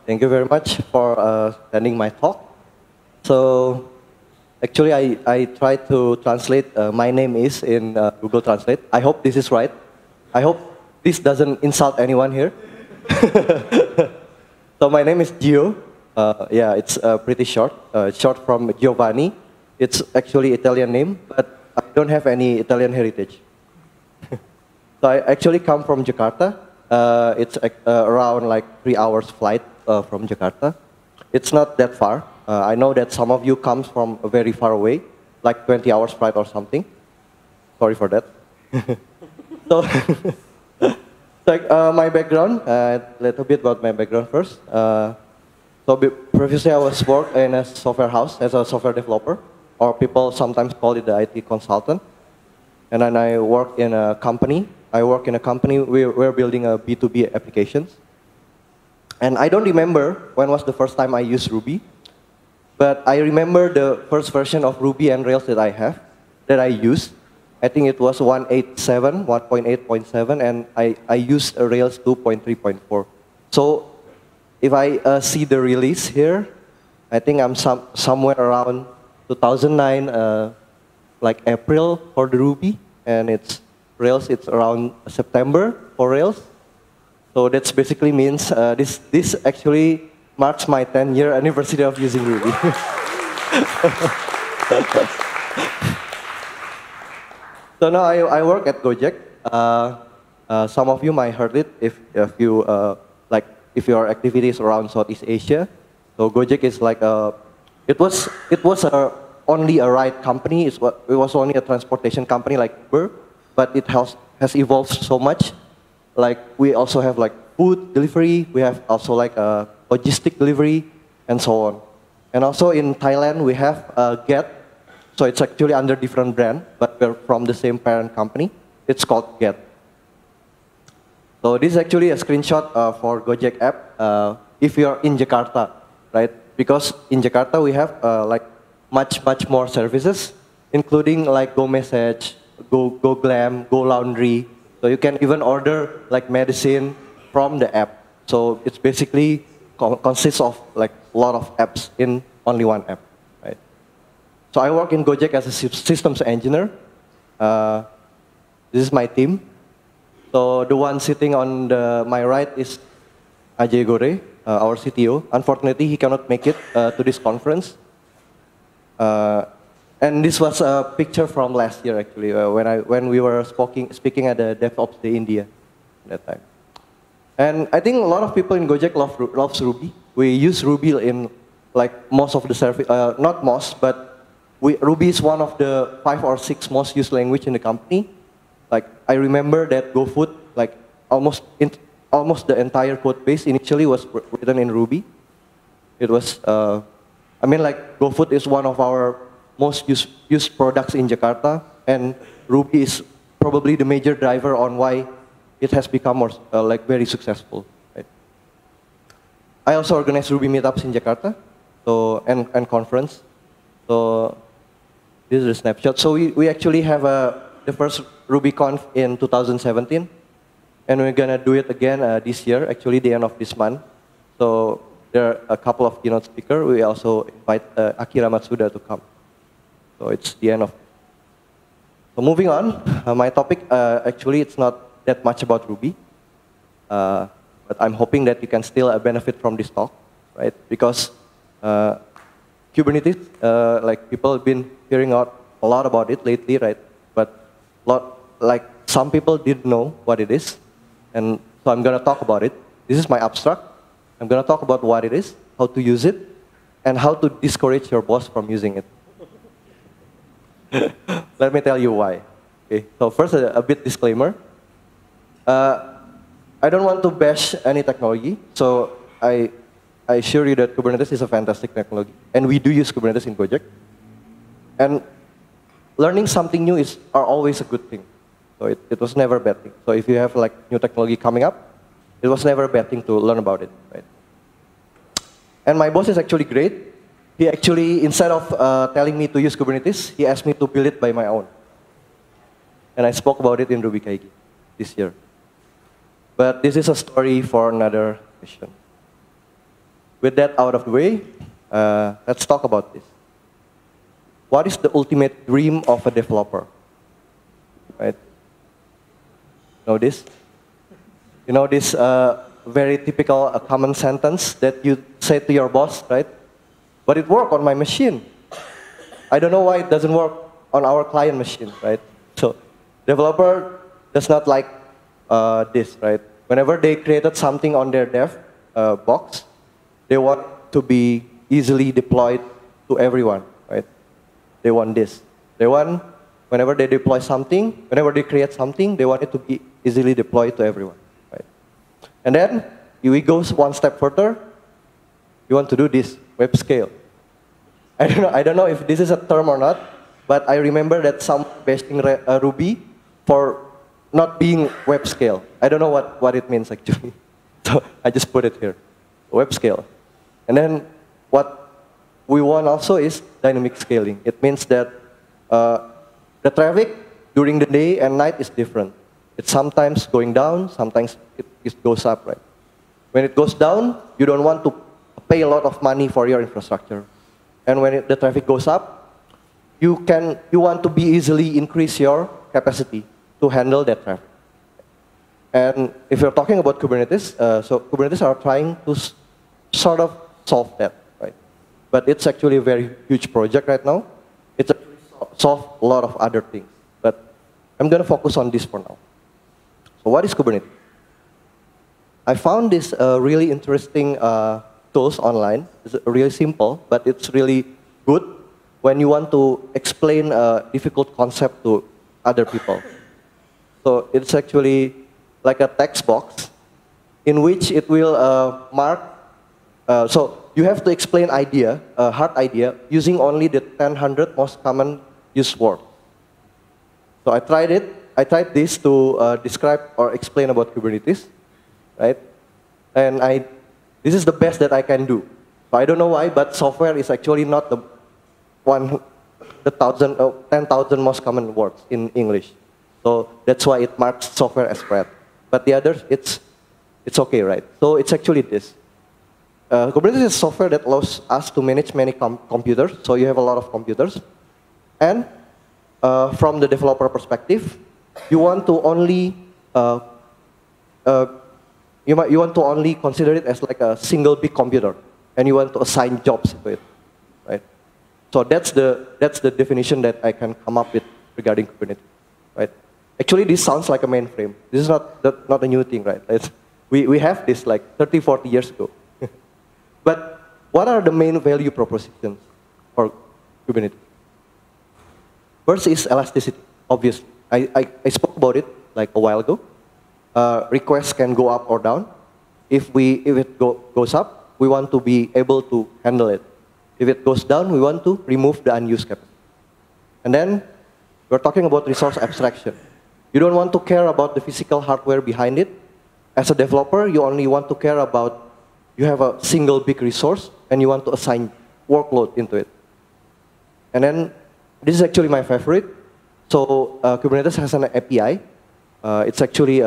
Thank you very much for attending my talk. So, actually, I tried to translate my name is in Google Translate. I hope this is right. I hope this doesn't insult anyone here. So my name is Gio. Yeah, it's pretty short. Short from Giovanni. It's actually Italian name, but I don't have any Italian heritage. So I actually come from Jakarta. It's around like 3 hours flight from Jakarta. It's not that far. I know that some of you come from very far away, like 20 hours flight or something. Sorry for that. So, my background, a little bit about my background first. Previously I was worked in a software house as a software developer, or people sometimes call it the IT consultant. And then I work in a company. We're building a B2B applications. And I don't remember when was the first time I used Ruby, but I remember the first version of Ruby and Rails that I used. I think it was 1.8.7, and I used Rails 2.3.4. So if I see the release here, I think I'm somewhere around 2009, like April for the Ruby, and Rails, it's around September for Rails. So that basically means this actually marks my 10-year anniversary of using Ruby. So now I work at Gojek. Some of you might heard it if your activity is around Southeast Asia. So Gojek is like it was only a ride company. It was only a transportation company like Uber, but it has evolved so much. Like we also have like food delivery. We have also like logistic delivery and so on. And also in Thailand we have Get. So it's actually under different brand, but we're from the same parent company. It's called Get. So this is actually a screenshot for Gojek app if you're in Jakarta, right? Because in Jakarta we have like much more services, including like Go Message, Go Glam, Go Laundry. So you can even order like medicine from the app. So it's basically consists of like a lot of apps in only one app, right? So I work in Gojek as a systems engineer. This is my team. So the one sitting on my right is Ajay Gore, our CTO. Unfortunately, he cannot make it to this conference. And this was a picture from last year, actually, when we were speaking at the DevOps Day India at that time. And I think a lot of people in Gojek loves Ruby. We use Ruby in like most of the service, not most, but Ruby is one of the 5 or 6 most used language in the company. Like I remember that GoFood, like almost the entire code base initially was written in Ruby. It was, I mean, like GoFood is one of our most used products in Jakarta, and Ruby is probably the major driver on why it has become more like very successful. Right? I also organize Ruby meetups in Jakarta, so and conference. So this is a snapshot. So we actually have the first RubyConf in 2017, and we're gonna do it again this year, actually the end of this month. So there are a couple of keynote speakers. We also invite Akira Matsuda to come. So it's the end of. So moving on, my topic actually it's not that much about Ruby, but I'm hoping that you can still benefit from this talk, right? Because Kubernetes, like people have been hearing out a lot about it lately, right? But like some people didn't know what it is, and so I'm gonna talk about it. This is my abstract. I'm gonna talk about what it is, how to use it, and how to discourage your boss from using it. Let me tell you why. Okay, so first a bit disclaimer. I don't want to bash any technology, so I assure you that Kubernetes is a fantastic technology, and we do use Kubernetes in Gojek. And learning something new are always a good thing. So it was never a bad thing. So if you have like new technology coming up, it was never a bad thing to learn about it, right? And my boss is actually great. He actually, instead of telling me to use Kubernetes, he asked me to build it by my own. And I spoke about it in RubyConf this year. But this is a story for another session. with that out of the way, let's talk about this. What is the ultimate dream of a developer? Right? Know this? You know this very typical common sentence that you say to your boss, right? But it worked on my machine. I don't know why it doesn't work on our client machine, right? So developer does not like this, right? Whenever they created something on their dev box, they want to be easily deployed to everyone, right? They want this. They want, whenever they deploy something, whenever they create something, they want it to be easily deployed to everyone, right? And then we go one step further. You want to do this, web scale. I don't know if this is a term or not, but I remember that some bashing Ruby for not being web scale. I don't know what it means actually. So I just put it here, web scale. And then what we want also is dynamic scaling. It means that the traffic during the day and night is different. It's sometimes going down, sometimes it goes up, right? When it goes down, you don't want to pay a lot of money for your infrastructure. And when the traffic goes up, you want to be easily increase your capacity to handle that traffic. And if you're talking about Kubernetes, so Kubernetes are trying to sort of solve that, right? But it's actually a very huge project right now. It's actually solve a lot of other things. But I'm going to focus on this for now. So what is Kubernetes? I found this really interesting tools online. It's really simple, but it's really good when you want to explain a difficult concept to other people. So it's actually like a text box in which it will mark. So you have to explain idea, a hard idea, using only the 100 most common used words. So I tried it. I tried this to describe or explain about Kubernetes, right? And this is the best that I can do. So I don't know why, but software is actually not the 10,000 most common words in English. So that's why it marks software as read. But the others, it's okay, right? So it's actually this. Kubernetes is software that allows us to manage many computers. So you have a lot of computers. And from the developer perspective, you want to only you want to only consider it as like a single big computer, and you want to assign jobs to it, right? So that's the definition that I can come up with regarding Kubernetes, right? Actually, this sounds like a mainframe. This is not a new thing, right? We have this like 30, 40 years ago. But what are the main value propositions for Kubernetes? First is elasticity, obviously. I spoke about it like a while ago. Requests can go up or down. If it goes up, we want to be able to handle it. If it goes down, we want to remove the unused capacity. And then we're talking about resource abstraction. You don't want to care about the physical hardware behind it. As a developer, you only want to care about, you have a single big resource, and you want to assign workload into it. And then, this is actually my favorite. So Kubernetes has an API. It's actually,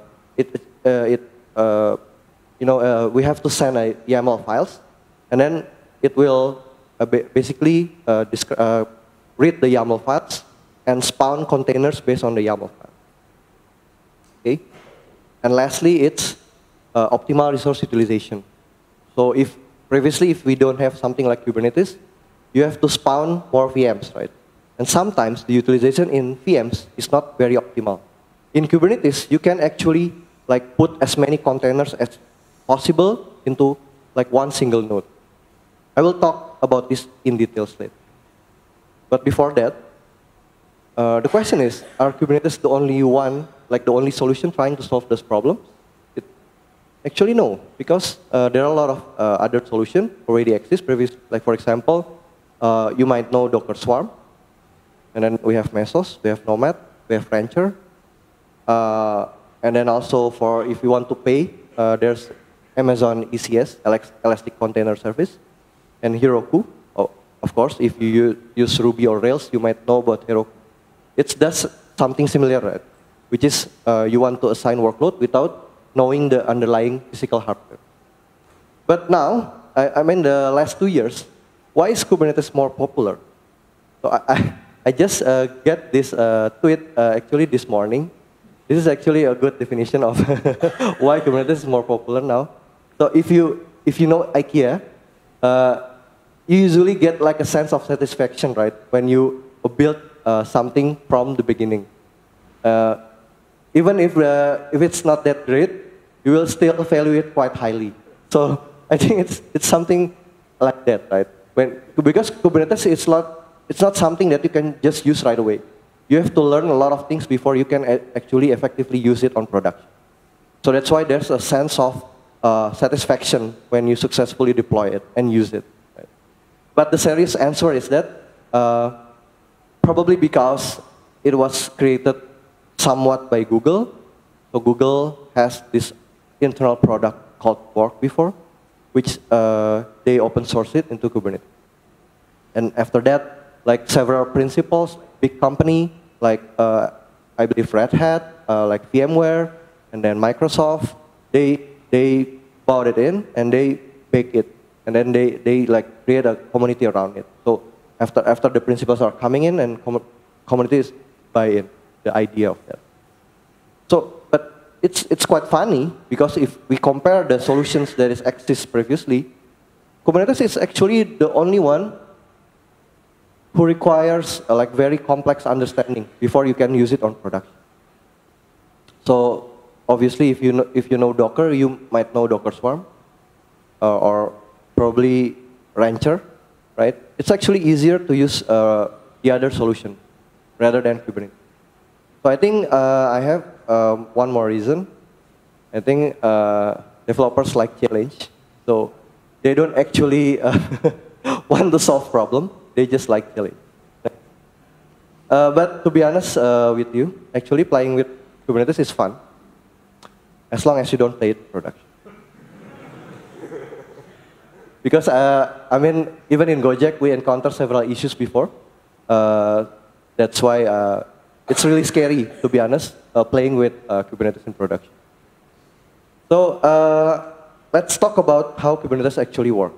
we have to send a YAML files, and then it will basically read the YAML files and spawn containers based on the YAML file. Okay? And lastly, it's optimal resource utilization. So previously, if we don't have something like Kubernetes, you have to spawn more VMs, right? And sometimes the utilization in VMs is not very optimal. In Kubernetes, you can actually like put as many containers as possible into like one single node. I will talk about this in details later. But before that, the question is, are Kubernetes the only one, like the only solution trying to solve this problem? Actually, no, because there are a lot of other solutions already exist. Like for example, you might know Docker Swarm, and then we have Mesos, we have Nomad, we have Rancher, and then also for if you want to pay, there's Amazon ECS, Elastic Container Service, and Heroku. Oh, of course, if you use Ruby or Rails, you might know about Heroku. It does something similar, right? Which is you want to assign workload without knowing the underlying physical hardware. But now, I mean the last 2 years, why is Kubernetes more popular? So I just get this tweet actually this morning. This is actually a good definition of why Kubernetes is more popular now. So if you know IKEA, you usually get like a sense of satisfaction, right? When you build something from the beginning. Even if it's not that great, you will still value it quite highly. So I think it's something like that, right? Because Kubernetes it's not something that you can just use right away. You have to learn a lot of things before you can actually effectively use it on production. So that's why there's a sense of satisfaction when you successfully deploy it and use it. Right? But the serious answer is that probably because it was created somewhat by Google. So Google has this internal product called Quark before, which they open sourced it into Kubernetes. And after that, like several principals, big company, like I believe Red Hat, like VMware, and then Microsoft, they bought it in and they bake it. And then they like create a community around it. So after the principals are coming in and communities buy in the idea of that. So, but it's quite funny because if we compare the solutions that exist previously, Kubernetes is actually the only one who requires like very complex understanding before you can use it on production. So obviously, if you know Docker, you might know Docker Swarm, or probably Rancher, right? It's actually easier to use the other solution rather than Kubernetes. So I think I have one more reason. I think developers like challenge, so they don't actually want to solve problem. They just like challenge. But to be honest with you, actually playing with Kubernetes is fun, as long as you don't play it in production. Because I mean, even in Gojek, we encounter several issues before. That's why it's really scary, to be honest, playing with Kubernetes in production. So let's talk about how Kubernetes actually works.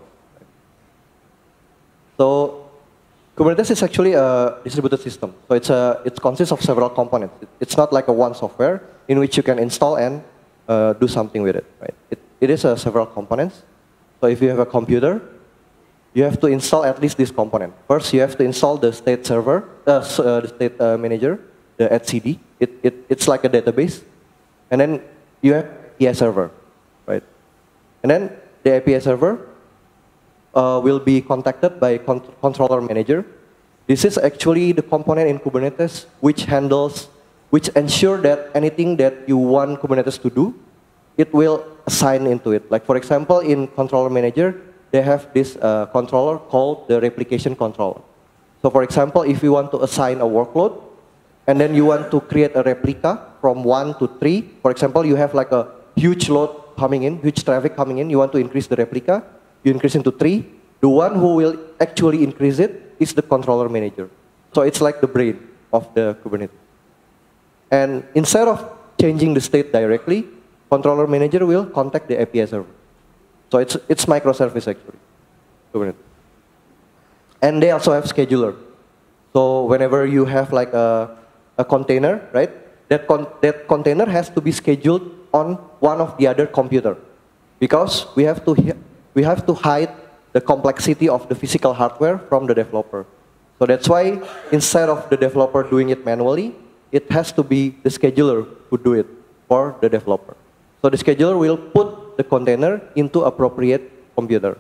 So Kubernetes is actually a distributed system. So it consists of several components. It's not like a one software in which you can install and do something with it. Right? It is several components. So if you have a computer, you have to install at least this component. First, you have to install the state server, the state manager, the etcd. It's like a database. And then you have API server, right? And then the API server will be contacted by controller manager. This is actually the component in Kubernetes which ensure that anything that you want Kubernetes to do, it will assign into it. Like for example, in controller manager, they have this controller called the replication controller. So for example, if you want to assign a workload, and then you want to create a replica from 1 to 3, for example, you have like a huge load coming in, huge traffic coming in, you want to increase the replica, you increase into 3, the one who will actually increase it is the controller manager. So it's like the brain of the Kubernetes. And instead of changing the state directly, controller manager will contact the API server. So it's microservice actually, Kubernetes. And they also have scheduler. So whenever you have like a container, right? That container has to be scheduled on one of the other computer, because we have to hide the complexity of the physical hardware from the developer. So that's why instead of the developer doing it manually, it has to be the scheduler who do it for the developer. So the scheduler will put the container into appropriate computer.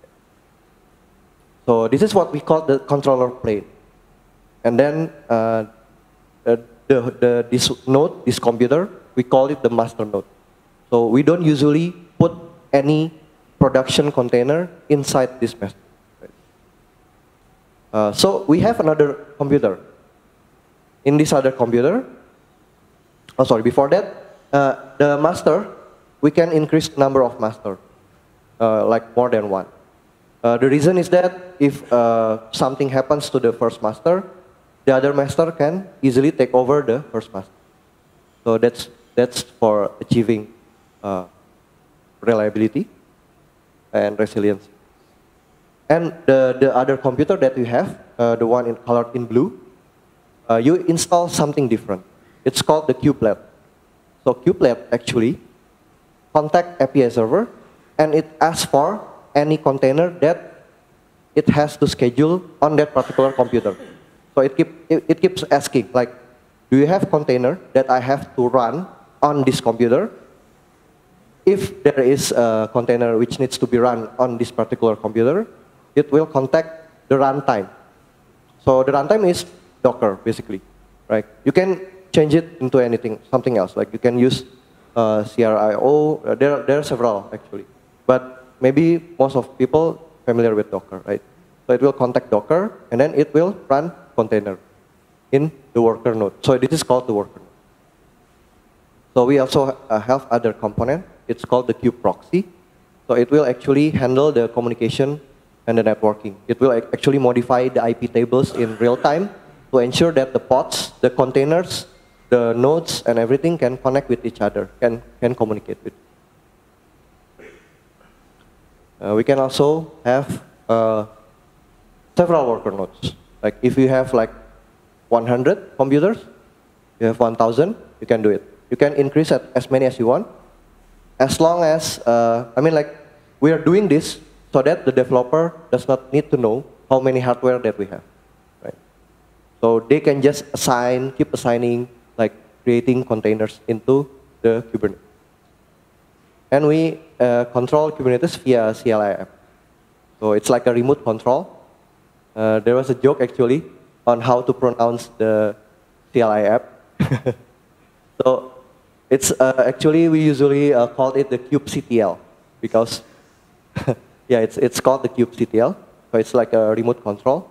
So this is what we call the controller plane. And then this node, this computer, we call it the master node. So we don't usually put any production container inside this master. So we have another computer. In this other computer, oh sorry, before that, the master, we can increase number of master, like more than one. The reason is that if something happens to the first master, the other master can easily take over the first master. So that's for achieving reliability and resilience. And the other computer that you have, the one colored in blue, you install something different. It's called the kubelet. So kubelet actually contact API server, and it asks for any container that it has to schedule on that particular computer. So it keeps asking, like, do you have container that I have to run on this computer? If there is a container which needs to be run on this particular computer, it will contact the runtime. So the runtime is Docker, basically, right? You can change it into anything, something else. Like you can use CRIO. There are several actually, but maybe most of people familiar with Docker, right? So it will contact Docker, and then it will run container in the worker node. So this is called the worker node. So we also have other component. It's called the kube proxy. So it will actually handle the communication and the networking. It will actually modify the IP tables in real time to ensure that the pods, the containers, the nodes, and everything can connect with each other, can communicate with. We can also have several worker nodes. Like if you have like 100 computers, you have 1,000, you can do it. You can increase it as many as you want, as long as, we are doing this so that the developer does not need to know how many hardware that we have, right? So they can just keep assigning, like creating containers into the Kubernetes. And we control Kubernetes via CLI app. So it's like a remote control. There was a joke actually on how to pronounce the CLI app. So it's actually, we usually call it the kubectl because yeah, it's called the kubectl. So it's like a remote control.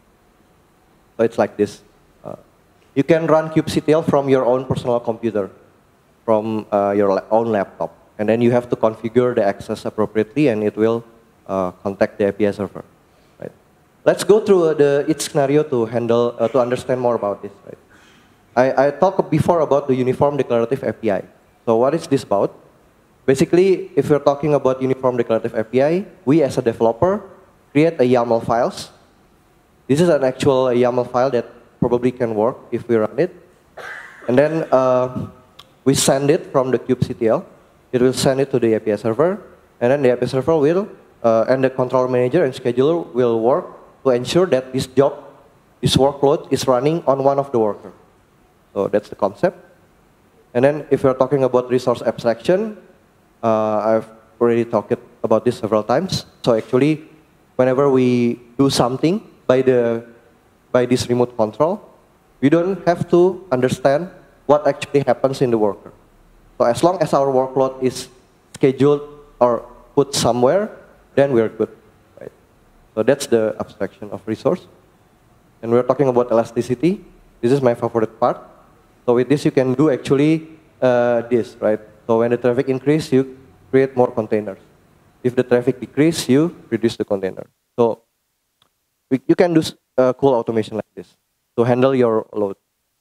So it's like this. You can run kubectl from your own personal computer, from your own laptop. And then you have to configure the access appropriately, and it will contact the API server. Right? Let's go through each scenario to handle, to understand more about this. Right? I talked before about the Uniform Declarative API. So what is this about? Basically, if we're talking about Uniform Declarative API, we as a developer create a YAML files. This is an actual YAML file that probably can work if we run it. And then we send it from the kubectl. It will send it to the API server. And then the API server will, and the control manager and scheduler will work to ensure that this job, this workload is running on one of the workers. So that's the concept. And then if we're talking about resource abstraction, I've already talked about this several times. So actually, whenever we do something by this remote control, we don't have to understand what actually happens in the worker. So as long as our workload is scheduled or put somewhere, then we're good. Right? So that's the abstraction of resource. And we're talking about elasticity. This is my favorite part. So with this, you can do actually this, right? So when the traffic increase, you create more containers. If the traffic decrease, you reduce the container. So you can do cool automation like this to handle your load.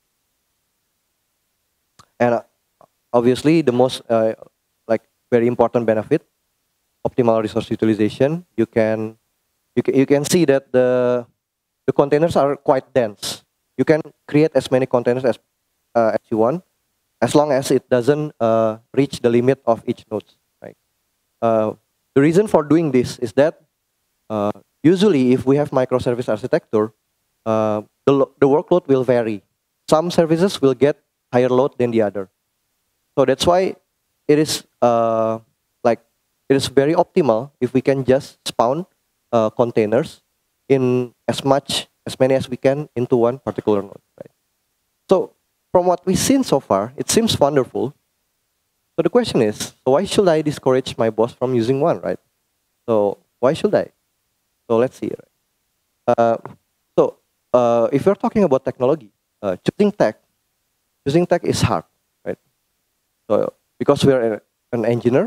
And obviously, the most very important benefit, optimal resource utilization. You can see that the containers are quite dense. You can create as many containers as you want, as long as it doesn't reach the limit of each node. Right? The reason for doing this is that usually, if we have microservice architecture, the workload will vary. Some services will get higher load than the other. So that's why it is it is very optimal if we can just spawn containers in as many as we can into one particular node. Right? So from what we've seen so far, it seems wonderful. So the question is, so why should I discourage my boss from using one, right? So why should I? So let's see. If you're talking about technology, choosing tech is hard, right? So because we are an engineer,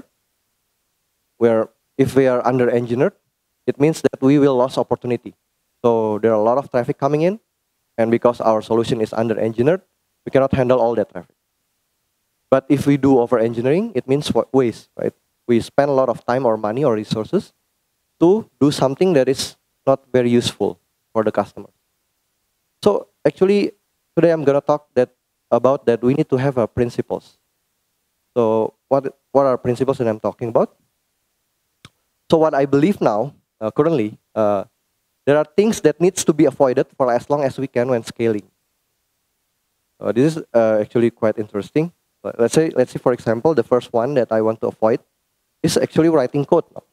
if we are under-engineered, it means that we will lose opportunity. So there are a lot of traffic coming in, and because our solution is under-engineered, we cannot handle all that traffic. But if we do over-engineering, it means waste, right? We spend a lot of time or money or resources to do something that is not very useful for the customer. So actually, today I'm gonna talk about that we need to have principles. So what are principles that I'm talking about? So what I believe now, currently, there are things that needs to be avoided for as long as we can when scaling. This is actually quite interesting. Let's say for example, the first one that I want to avoid is actually writing code now.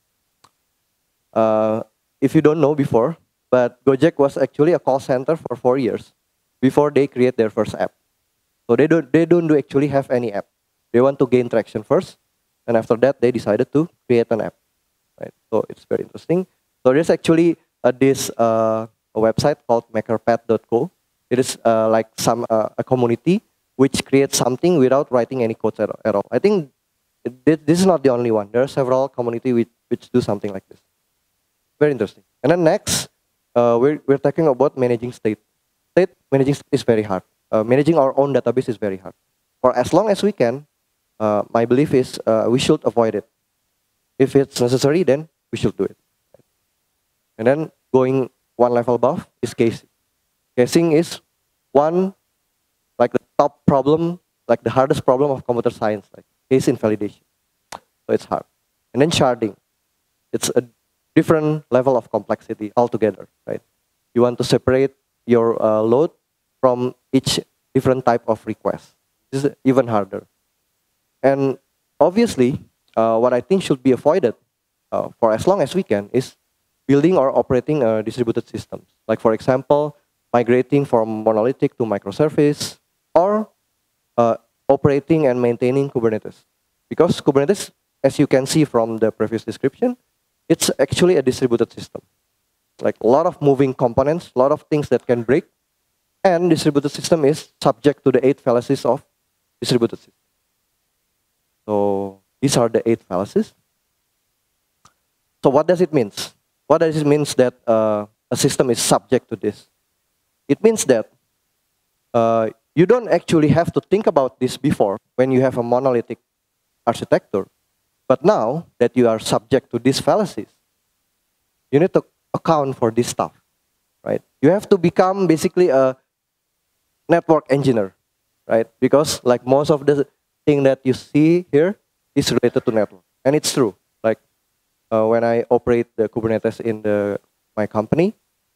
If you don't know before, but Gojek was actually a call center for 4 years before they create their first app. So they don't actually have any app. They want to gain traction first, and after that they decided to create an app. Right? So it's very interesting. So there's actually a website called makerpad.co. It is like a community which creates something without writing any codes at all. I think this is not the only one. There are several communities which do something like this. Very interesting. And then next, we're talking about managing state. Managing state is very hard. Managing our own database is very hard. For as long as we can, my belief is we should avoid it. If it's necessary, then we should do it. And then going one level above is casing. Casing is like the top problem, like the hardest problem of computer science, like case invalidation. So it's hard. And then sharding. It's a different level of complexity altogether, right? You want to separate your load from each different type of request. This is even harder. And obviously, what I think should be avoided for as long as we can is building or operating distributed systems. Like for example, migrating from monolithic to microservice, or operating and maintaining Kubernetes. Because Kubernetes, as you can see from the previous description, it's actually a distributed system. Like a lot of moving components, a lot of things that can break, and distributed system is subject to the 8 fallacies of distributed system. So these are the 8 fallacies. So what does it mean? What does it mean that a system is subject to this? It means that you don't actually have to think about this before when you have a monolithic architecture. But now that you are subject to these fallacies, you need to account for this stuff, right? You have to become basically a network engineer, right? Because like most of the thing that you see here is related to network. And it's true. Like when I operate the Kubernetes in my company,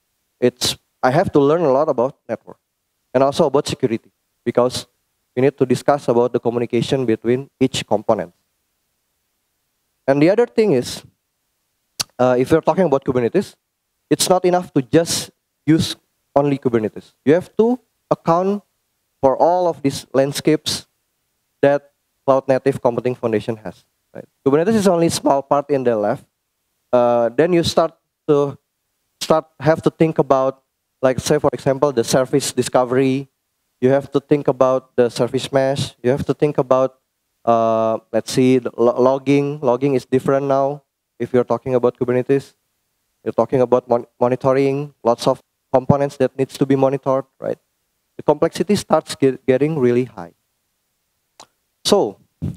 I have to learn a lot about network and also about security, because we need to discuss about the communication between each component. And the other thing is, if you're talking about Kubernetes, it's not enough to just use only Kubernetes. You have to account for all of these landscapes that Cloud Native Computing Foundation has. Right? Kubernetes is only a small part in the left. Then you have to think about, like say for example, the service discovery. You have to think about the service mesh. You have to think about, let's see, the logging. Logging is different now. If you're talking about Kubernetes, you're talking about monitoring, lots of components that needs to be monitored, right? The complexity starts getting really high. So,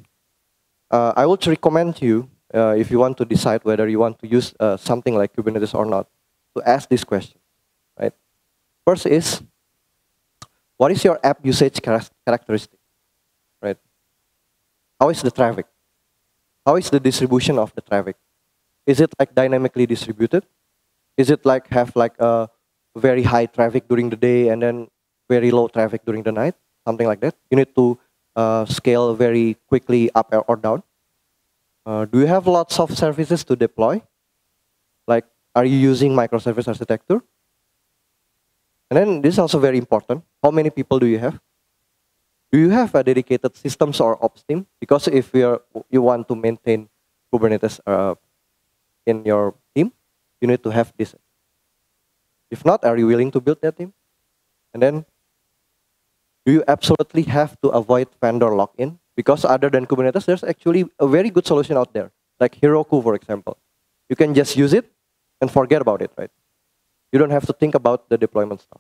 I would recommend you, if you want to decide whether you want to use something like Kubernetes or not, to ask this question, right? First is, what is your app usage characteristic, right? How is the traffic? How is the distribution of the traffic? Is it like dynamically distributed? Is it like have like a very high traffic during the day and then very low traffic during the night? Something like that. You need to scale very quickly up or down. Do you have lots of services to deploy? Like, are you using microservice architecture? And then this is also very important. How many people do you have? Do you have a dedicated systems or ops team? Because if you want to maintain Kubernetes in your team, you need to have this. If not, are you willing to build that team? And then, do you absolutely have to avoid vendor lock-in? Because other than Kubernetes, there's actually a very good solution out there, like Heroku, for example. You can just use it and forget about it, right? You don't have to think about the deployment stuff.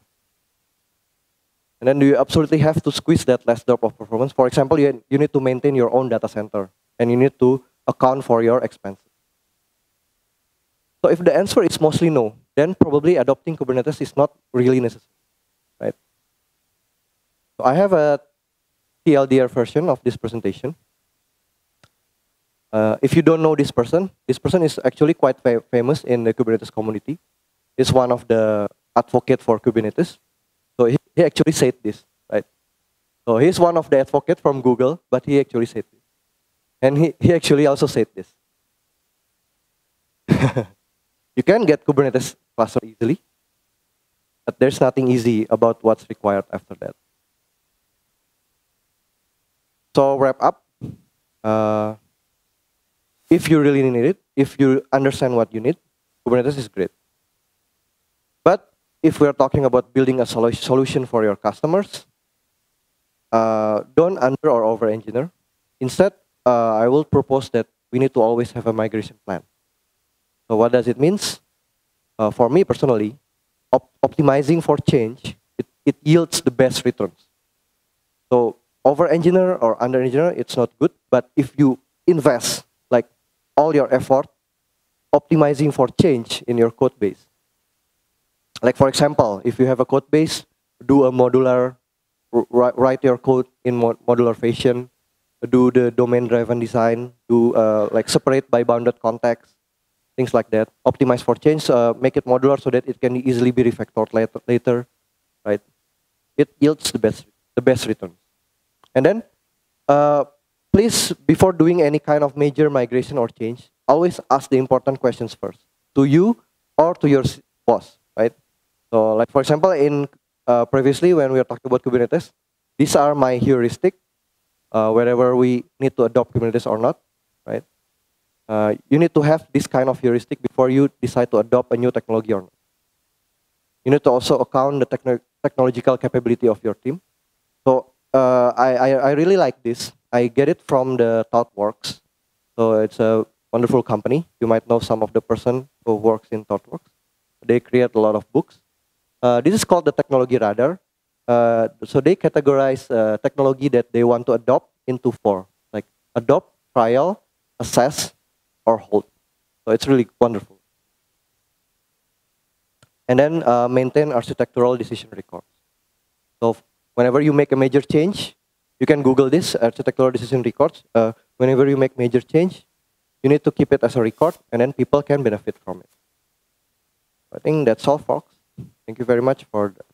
And then do you absolutely have to squeeze that last drop of performance? For example, you need to maintain your own data center, and you need to account for your expenses. So if the answer is mostly no, then probably adopting Kubernetes is not really necessary, right? So I have a TLDR version of this presentation. If you don't know this person is actually quite famous in the Kubernetes community. He's one of the advocates for Kubernetes. So he actually said this, right? So he's one of the advocates from Google, but he actually said this. And he actually also said this. You can get Kubernetes cluster easily, but there's nothing easy about what's required after that. So wrap up. If you really need it, if you understand what you need, Kubernetes is great. But if we're talking about building a solution for your customers, don't under or over engineer. Instead, I will propose that we need to always have a migration plan. So what does it mean? For me personally, optimizing for change, it yields the best returns. So over engineer or under engineer, it's not good. But if you invest like all your effort optimizing for change in your code base, like for example, if you have a code base, do a modular, write your code in modular fashion, do the domain-driven design, do like separate by bounded context, things like that. Optimize for change, make it modular so that it can easily be refactored later, right? It yields the best return. And then, please, before doing any kind of major migration or change, always ask the important questions first, to you or to your boss, right? So, like for example, in previously when we were talking about Kubernetes, these are my heuristic, wherever we need to adopt Kubernetes or not, right? You need to have this kind of heuristic before you decide to adopt a new technology or not. You need to also account the technological capability of your team. So I really like this. I get it from the ThoughtWorks. So it's a wonderful company. You might know some of the person who works in ThoughtWorks. They create a lot of books. This is called the technology radar. So they categorize technology that they want to adopt into 4, like adopt, trial, assess, or hold. So it's really wonderful. And then maintain architectural decision records. So whenever you make a major change, you can Google this, architectural decision records. Whenever you make major change, you need to keep it as a record, and then people can benefit from it. I think that's all, folks. Thank you very much for